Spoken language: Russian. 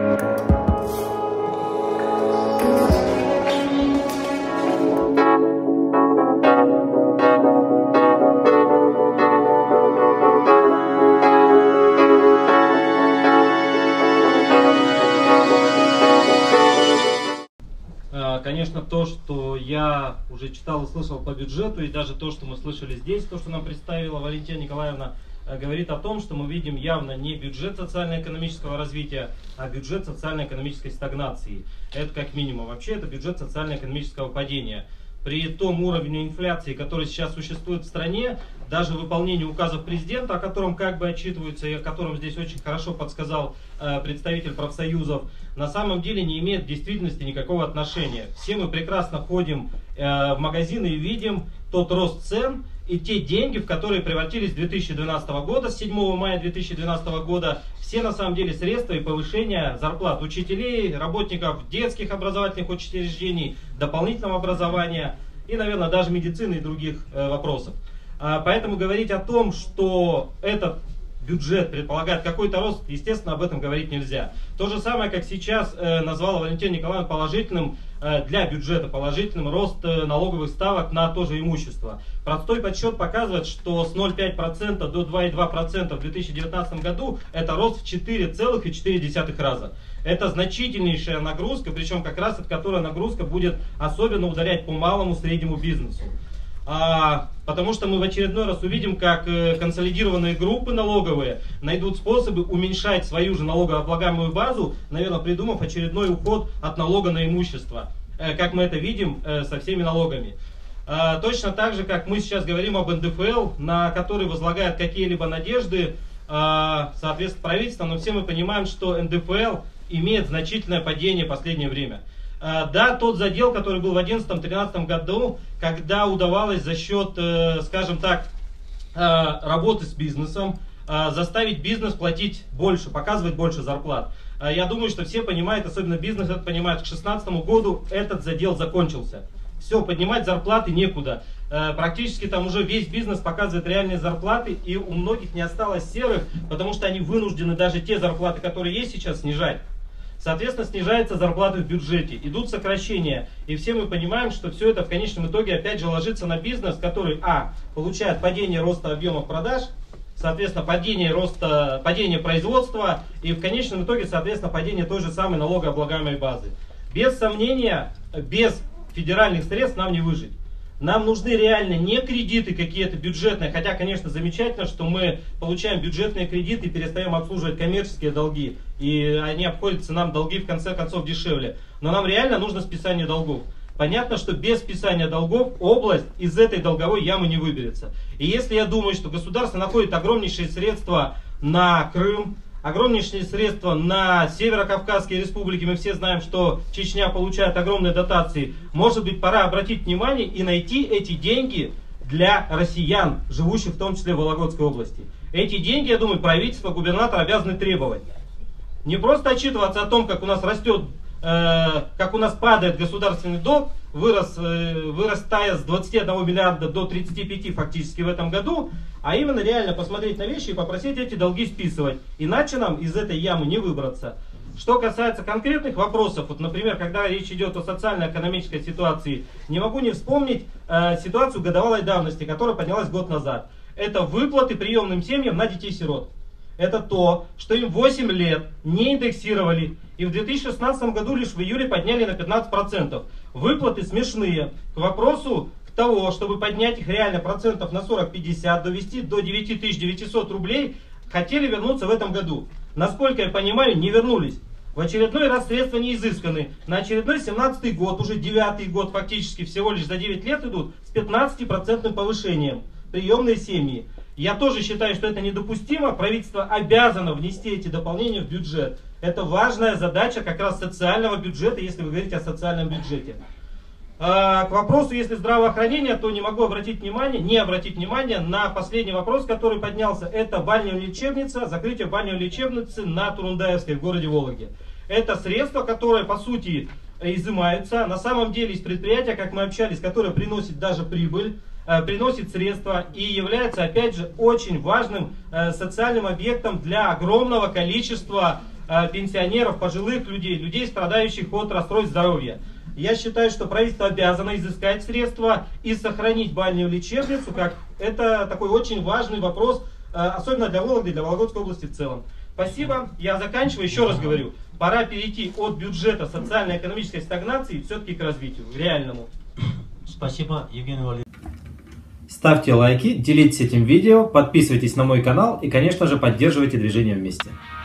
Конечно, то, что я уже читал и слышал по бюджету, и даже то, что мы слышали здесь, то, что нам представила Валентина Николаевна, говорит о том, что мы видим явно не бюджет социально-экономического развития, а бюджет социально-экономической стагнации. Это как минимум. Вообще это бюджет социально-экономического падения. При том уровне инфляции, который сейчас существует в стране, даже выполнение указов президента, о котором как бы отчитываются и о котором здесь очень хорошо подсказал представитель профсоюзов, на самом деле не имеет в действительности никакого отношения. Все мы прекрасно ходим в магазины и видим тот рост цен и те деньги, в которые превратились с 2012 года, с 7 мая 2012 года, все на самом деле средства и повышения зарплат учителей, работников детских образовательных учреждений, дополнительного образования и, наверное, даже медицины и других вопросов. Поэтому говорить о том, что этот бюджет предполагает какой-то рост, естественно, об этом говорить нельзя. То же самое, как сейчас назвала Валентина Николаевна положительным для бюджета, положительным рост налоговых ставок на то же имущество. Простой подсчет показывает, что с 0,5% до 2,2% в 2019 году это рост в 4,4 раза. Это значительнейшая нагрузка, причем как раз от которой нагрузка будет особенно ударять по малому среднему бизнесу. Потому что мы в очередной раз увидим, как консолидированные группы налоговые найдут способы уменьшать свою же налогооблагаемую базу, наверное, придумав очередной уход от налога на имущество, как мы это видим со всеми налогами. Точно так же, как мы сейчас говорим об НДФЛ, на который возлагают какие-либо надежды, соответственно, правительство, но все мы понимаем, что НДФЛ имеет значительное падение в последнее время. Да, тот задел, который был в 2011-2013 году, когда удавалось за счет, скажем так, работы с бизнесом, заставить бизнес платить больше, показывать больше зарплат. Я думаю, что все понимают, особенно бизнес это понимает, к 2016 году этот задел закончился. Все, поднимать зарплаты некуда. Практически там уже весь бизнес показывает реальные зарплаты, и у многих не осталось серых, потому что они вынуждены даже те зарплаты, которые есть сейчас, снижать. Соответственно, снижаются зарплаты в бюджете, идут сокращения. И все мы понимаем, что все это в конечном итоге опять же ложится на бизнес, который получает падение роста объемов продаж, соответственно, падение производства и в конечном итоге, соответственно, падение той же самой налогооблагаемой базы. Без сомнения, без федеральных средств нам не выжить. Нам нужны реально не кредиты какие-то бюджетные, хотя, конечно, замечательно, что мы получаем бюджетные кредиты и перестаем обслуживать коммерческие долги, и они обходятся нам долги в конце концов дешевле. Но нам реально нужно списание долгов. Понятно, что без списания долгов область из этой долговой ямы не выберется. И если я думаю, что государство находит огромнейшие средства на Крым, огромнейшие средства на Северо-Кавказские республики, мы все знаем, что Чечня получает огромные дотации. Может быть, пора обратить внимание и найти эти деньги для россиян, живущих в том числе в Вологодской области. Эти деньги, я думаю, правительство, губернатор обязаны требовать. Не просто отчитываться о том, как у нас растет, как у нас падает государственный долг, вырастая с 21 миллиарда до 35 фактически в этом году, а именно реально посмотреть на вещи и попросить эти долги списывать. Иначе нам из этой ямы не выбраться. Что касается конкретных вопросов, вот, например, когда речь идет о социально-экономической ситуации, не могу не вспомнить ситуацию годовалой давности, которая поднялась год назад. Это выплаты приемным семьям на детей-сирот. Это то, что им 8 лет не индексировали, и в 2016 году лишь в июле подняли на 15%. Выплаты смешные. К вопросу того, чтобы поднять их реально процентов на 40-50, довести до 9900 рублей, хотели вернуться в этом году. Насколько я понимаю, не вернулись. В очередной раз средства не изысканы. На очередной 17-й год, уже 9-й год фактически всего лишь за 9 лет идут с 15% повышением. Приемные семьи. Я тоже считаю, что это недопустимо. Правительство обязано внести эти дополнения в бюджет. Это важная задача как раз социального бюджета, если вы говорите о социальном бюджете. К вопросу, если здравоохранение, то не могу не обратить внимание на последний вопрос, который поднялся. Это бальнеолечебница, закрытие бальнеолечебницы на Турундаевской в городе Вологде. Это средства, которые по сути изымаются. На самом деле из предприятия, как мы общались, которое приносит даже прибыль, приносит средства и является, опять же, очень важным социальным объектом для огромного количества пенсионеров, пожилых людей, людей, страдающих от расстройств здоровья. Я считаю, что правительство обязано изыскать средства и сохранить бальную лечебницу, как это такой очень важный вопрос, особенно для Вологды и для Вологодской области в целом. Спасибо, я заканчиваю, еще раз говорю, пора перейти от бюджета социально-экономической стагнации все-таки к развитию, к реальному. Спасибо, Евгений Валерьевич. Ставьте лайки, делитесь этим видео, подписывайтесь на мой канал и, конечно же, поддерживайте движение вместе.